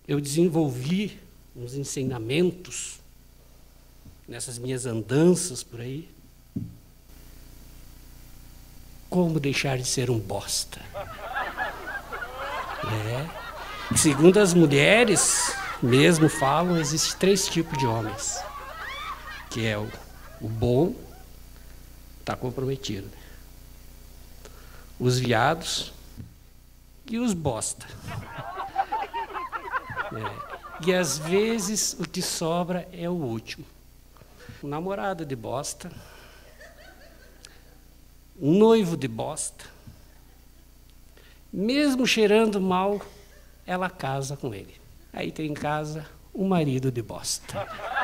eu desenvolvi uns ensinamentos nessas minhas andanças por aí. Como deixar de ser um bosta. Segundo as mulheres mesmo falam, existem 3 tipos de homens. Que é o bom, está comprometido. Os viados e os bosta. E às vezes o que sobra é o último. Um namorado de bosta, um noivo de bosta, mesmo cheirando mal, ela casa com ele. Aí tem em casa um marido de bosta.